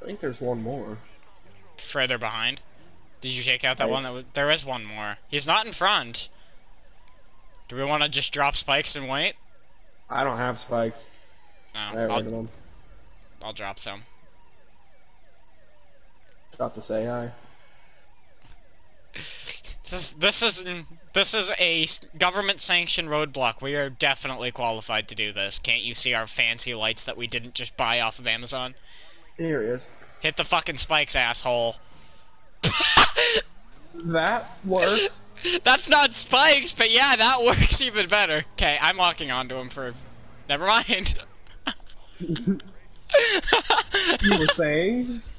think there's one more. Further behind. Did you take out that Right. one? There is one more. He's not in front. Do we want to just drop spikes and wait? I don't have spikes. No, I got rid of them. I'll drop some. Got to say hi. This is a government-sanctioned roadblock. We are definitely qualified to do this. Can't you see our fancy lights that we didn't just buy off of Amazon? Here he is. Hit the fucking spikes, asshole. That works. That's not spikes, but yeah, that works even better. Okay, I'm locking onto him for... Never mind. You were saying?